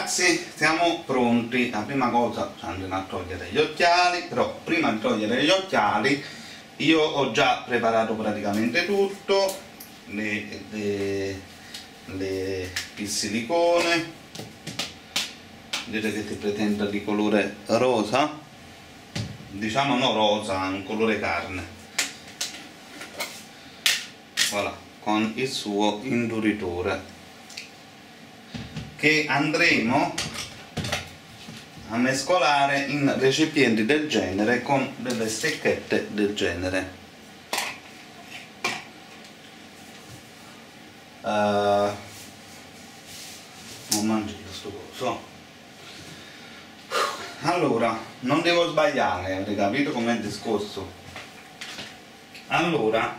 Ragazzi, siamo pronti. La prima cosa andiamo a togliere gli occhiali, però prima di togliere gli occhiali io ho già preparato praticamente tutto, il silicone, vedete che si presenta di colore rosa, diciamo no rosa, un colore carne, voilà, con il suo induritore, che andremo a mescolare in recipienti del genere con delle stecchette del genere. Non mangio questo coso. Allora, non devo sbagliare, avete capito com'è il discorso? Allora,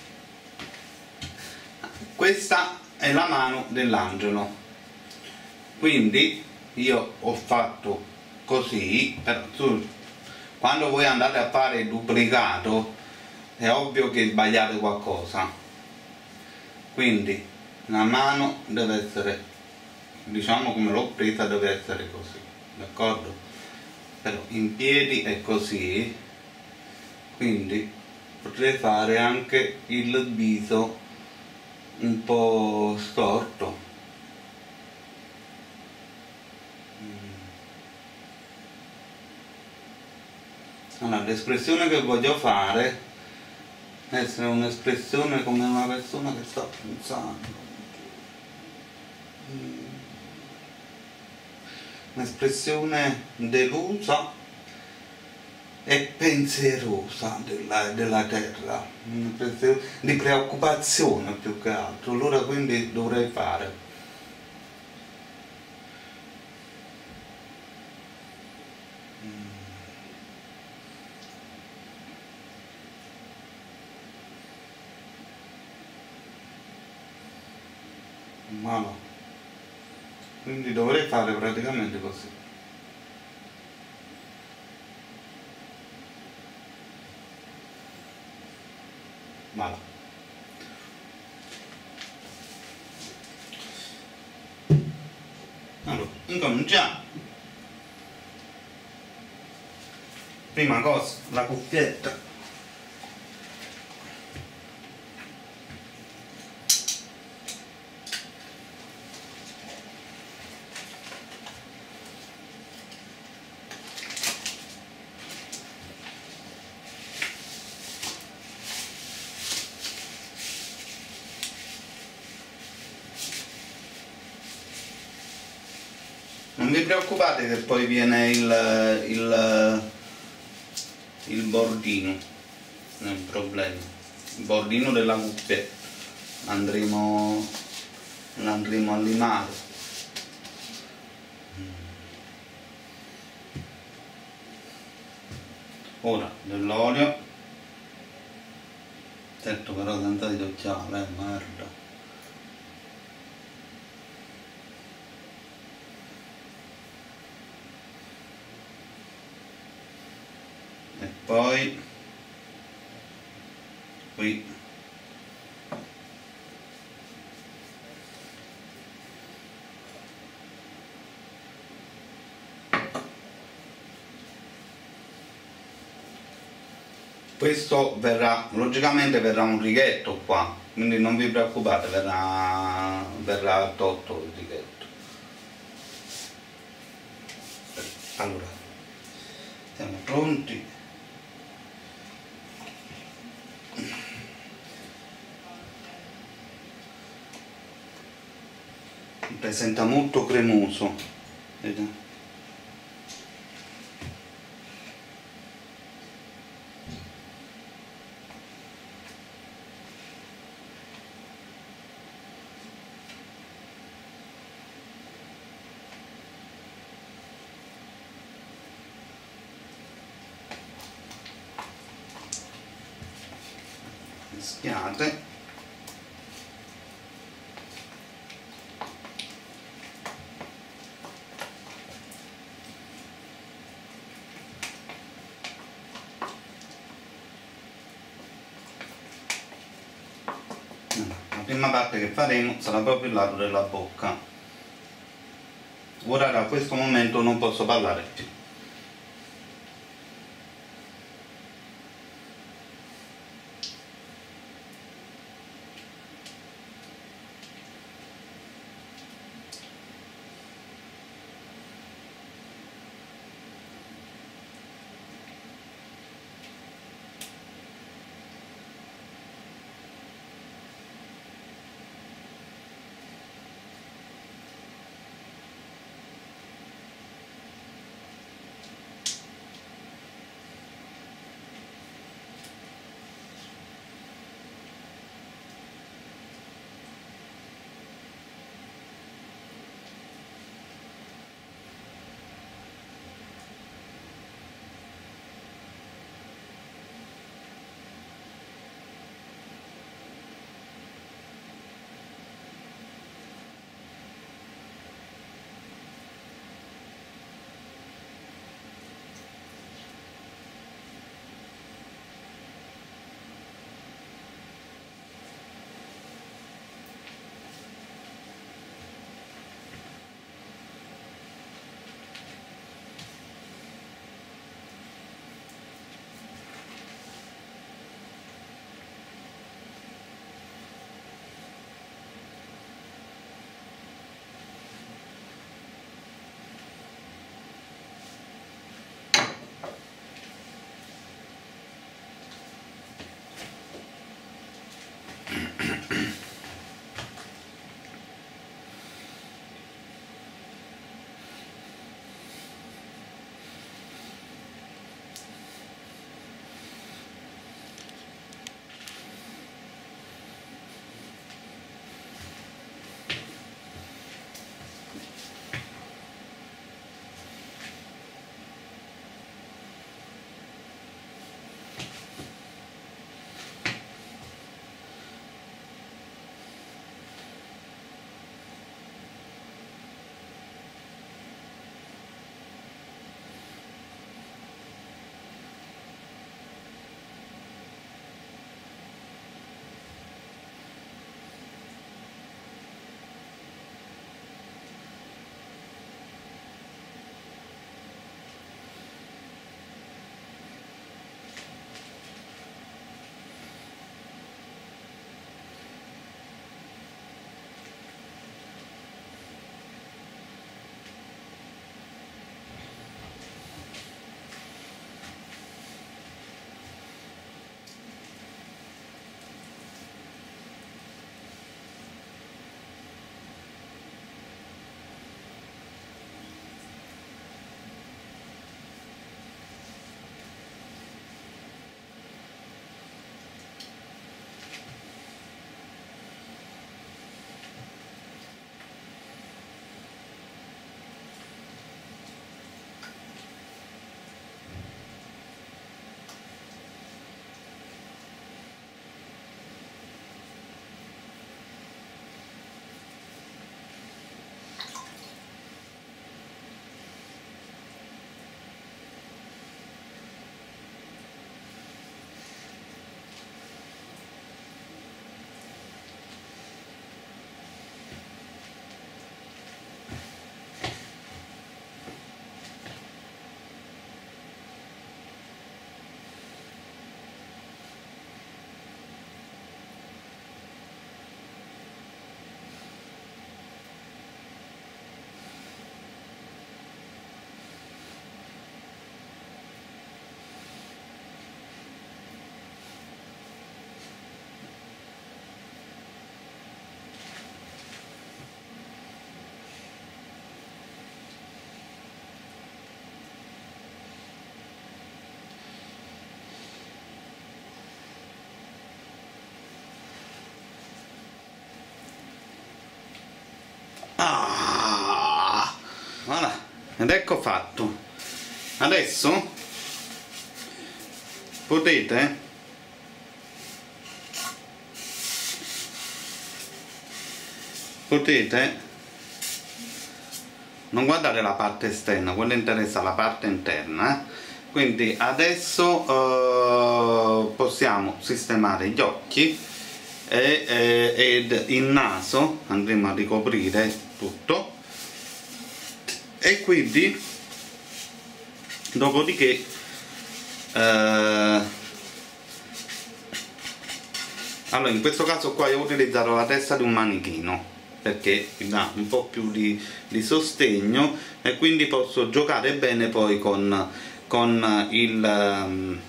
questa è la mano dell'angelo. Quindi io ho fatto così, quando voi andate a fare il duplicato è ovvio che sbagliate qualcosa, quindi la mano deve essere, diciamo come l'ho presa, deve essere così, d'accordo? Però in piedi è così, quindi potrei fare anche il viso un po' storto. Allora, l'espressione che voglio fare deve essere un'espressione come una persona che sta pensando, un'espressione delusa e pensierosa della terra, un'espressione di preoccupazione più che altro. Allora quindi dovrei fare ma no, quindi dovrei fare praticamente così. Voilà. Allora, incominciamo. Prima cosa, la cuffietta. Non vi preoccupate che poi viene il bordino, non è un problema, il bordino della cuffia l'andremo a limare. Ora dell'olio, certo, però senza di occhiale, merda. E poi qui questo verrà, logicamente verrà un righetto qua, quindi non vi preoccupate, verrà tolto il righetto. Allora, siamo pronti. Presenta molto cremoso, vedete? Mischiate. La prima parte che faremo sarà proprio il lato della bocca. ora da questo momento non posso parlare più. Voilà, ed ecco fatto. Adesso potete non guardare la parte esterna, quella interessa la parte interna, quindi adesso possiamo sistemare gli occhi ed il naso, andremo a ricoprire tutto E quindi dopodiché allora in questo caso qua io ho utilizzato la testa di un manichino perché mi dà un po' più di sostegno e quindi posso giocare bene poi con il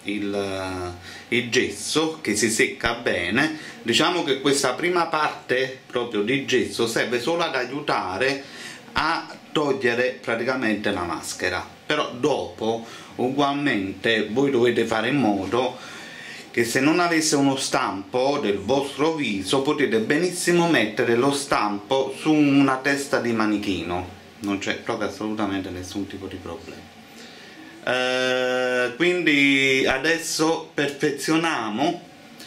gesso che si secca bene. Diciamo che questa prima parte proprio di gesso serve solo ad aiutare a togliere praticamente la maschera, però dopo ugualmente voi dovete fare in modo che se non avesse uno stampo del vostro viso potete benissimo mettere lo stampo su una testa di manichino, non c'è proprio assolutamente nessun tipo di problema. Quindi adesso perfezioniamo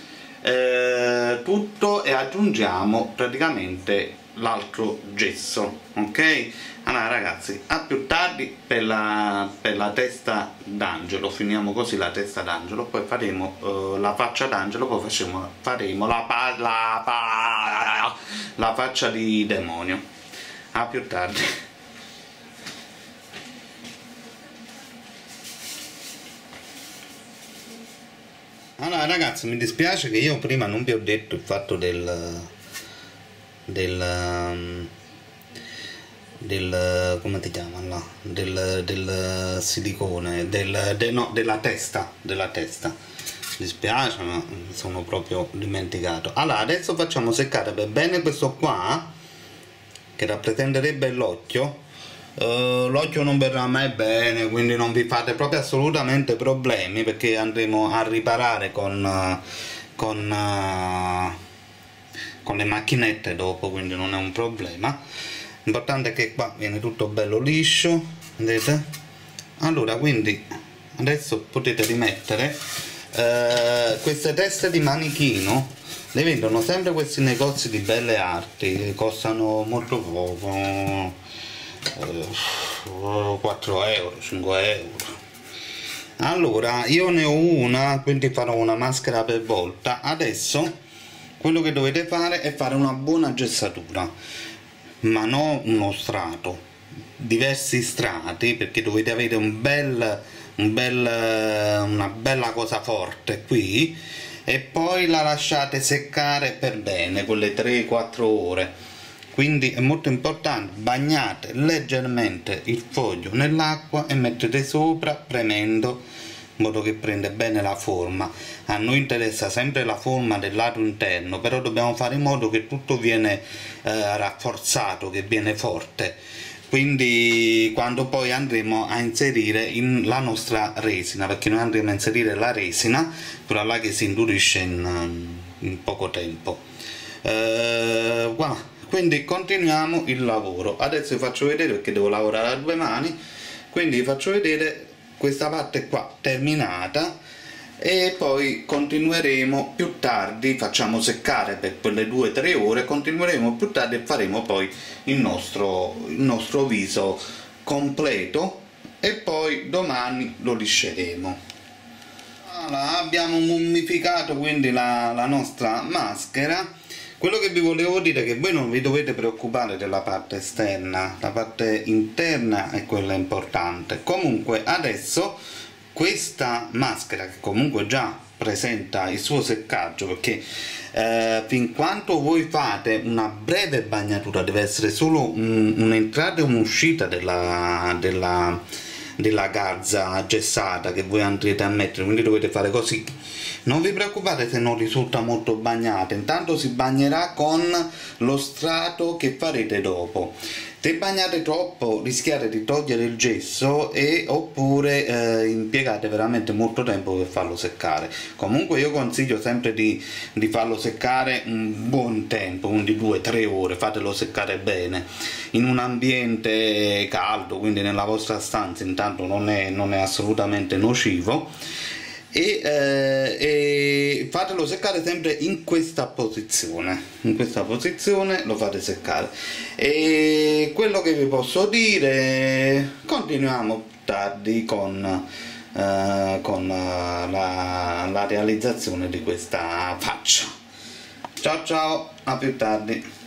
tutto e aggiungiamo praticamente l'altro gesso, ok? Allora ragazzi, a più tardi per la testa d'angelo, finiamo così la testa d'angelo, poi faremo la faccia d'angelo, poi faremo la faccia di demonio. A più tardi. Allora ragazzi, mi dispiace che io prima non vi ho detto il fatto del come ti chiama là? Del silicone, no, della testa. Mi dispiace, ma mi sono proprio dimenticato. Allora adesso facciamo seccare per bene questo qua che rappresenterebbe l'occhio. L'occhio non verrà mai bene, quindi non vi fate proprio assolutamente problemi, perché andremo a riparare con le macchinette dopo, quindi non è un problema. L'importante è che qua viene tutto bello liscio, vedete? Allora, quindi adesso potete rimettere queste teste di manichino. Le vendono sempre questi negozi di belle arti, costano molto poco, 4 euro, 5 euro. Allora io ne ho una, quindi farò una maschera per volta. Adesso quello che dovete fare è fare una buona gessatura, ma non uno strato, diversi strati, perché dovete avere una bella cosa forte qui, e poi la lasciate seccare per bene quelle 3-4 ore. Quindi è molto importante, bagnate leggermente il foglio nell'acqua e mettete sopra premendo in modo che prende bene la forma. A noi interessa sempre la forma del lato interno, però dobbiamo fare in modo che tutto viene rafforzato, che viene forte. Quindi quando poi andremo a inserire la nostra resina, perché noi andremo a inserire la resina, quella là che si indurisce in poco tempo. Voilà. Quindi continuiamo il lavoro. Adesso vi faccio vedere, perché devo lavorare a 2 mani, quindi vi faccio vedere questa parte qua terminata, e poi continueremo più tardi, facciamo seccare per quelle 2-3 ore, continueremo più tardi e faremo poi il nostro viso completo, e poi domani lo lisceremo. Allora, abbiamo mummificato quindi la nostra maschera. Quello che vi volevo dire è che voi non vi dovete preoccupare della parte esterna, la parte interna è quella importante. Comunque adesso questa maschera, che comunque già presenta il suo seccaggio, perché fin quanto voi fate una breve bagnatura, deve essere solo un'entrata e un'uscita della garza gessata che voi andrete a mettere, quindi dovete fare così. Non vi preoccupate se non risulta molto bagnata, intanto si bagnerà con lo strato che farete dopo. Se bagnate troppo rischiate di togliere il gesso, oppure impiegate veramente molto tempo per farlo seccare. Comunque io consiglio sempre di farlo seccare un buon tempo, quindi 2-3 ore, fatelo seccare bene in un ambiente caldo, quindi nella vostra stanza, intanto non è assolutamente nocivo. E fatelo seccare sempre in questa posizione, lo fate seccare. E quello che vi posso dire, continuiamo più tardi con la realizzazione di questa faccia. Ciao ciao, a più tardi.